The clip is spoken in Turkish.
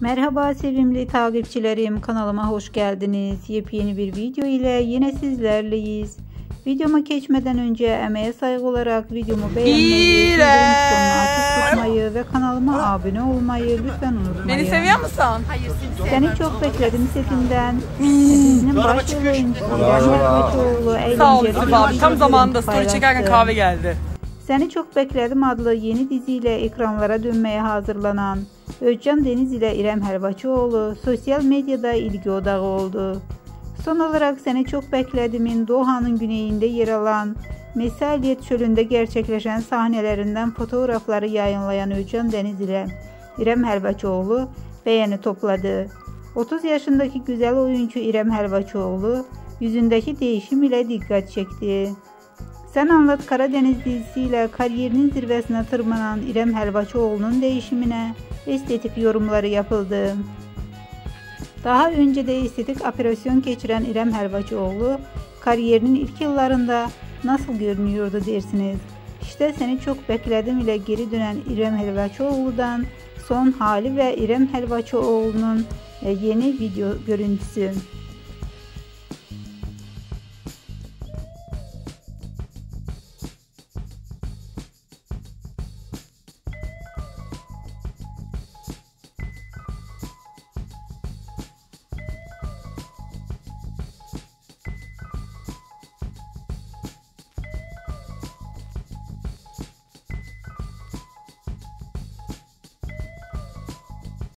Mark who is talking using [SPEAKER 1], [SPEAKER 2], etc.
[SPEAKER 1] Merhaba sevimli takipçilerim, kanalıma hoş geldiniz. Yepyeni bir video ile yine sizlerleyiz. Videoma geçmeden önce emeğe saygı olarak videomu beğenmeyi, videomun sonuna açık tutmayı ve kanalıma abone olmayı lütfen unutmayın.
[SPEAKER 2] Beni seviyor musun?
[SPEAKER 1] Hayır, seni çok bekledim setinden. Dizinin başrol oyuncusu İrem Helvacıoğlu
[SPEAKER 2] Sağ ol
[SPEAKER 1] eğlenceli
[SPEAKER 2] abi. Tam
[SPEAKER 1] bir
[SPEAKER 2] zamanında
[SPEAKER 1] video
[SPEAKER 2] story çekerken
[SPEAKER 1] paylaştı.
[SPEAKER 2] kahve geldi.
[SPEAKER 1] Seni Çok Bekledim adlı yeni diziyle ekranlara dönmeye hazırlanan Özcan Deniz ile İrem Helvacıoğlu sosyal medyada ilgi odağı oldu. Son olarak Seni Çok Bekledim'in Doha'nın güneyinde yer alan Mesaliyet Çölü'nde gerçekleşen sahnelerinden fotoğrafları yayınlayan Özcan Deniz ile İrem Helvacıoğlu beğeni topladı. 30 yaşındaki güzel oyuncu İrem Helvacıoğlu yüzündeki değişim ile dikkat çekti. Sen Anlat Karadeniz dizisiyle kariyerinin zirvesine tırmanan İrem Helvacıoğlu'nun değişimine estetik yorumları yapıldı. Daha önce de estetik operasyon geçiren İrem Helvacıoğlu kariyerinin ilk yıllarında nasıl görünüyordu dersiniz? İşte Seni Çok Bekledim ile geri dönen İrem Helvacıoğlu'dan son hali ve İrem Helvacıoğlu'nun yeni video görüntüsü.